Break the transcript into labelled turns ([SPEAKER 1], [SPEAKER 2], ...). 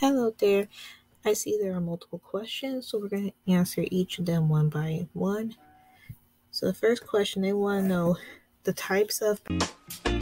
[SPEAKER 1] Hello there. I see there are multiple questions, so we're going to answer each of them one by one. So the first question, they want to know the types of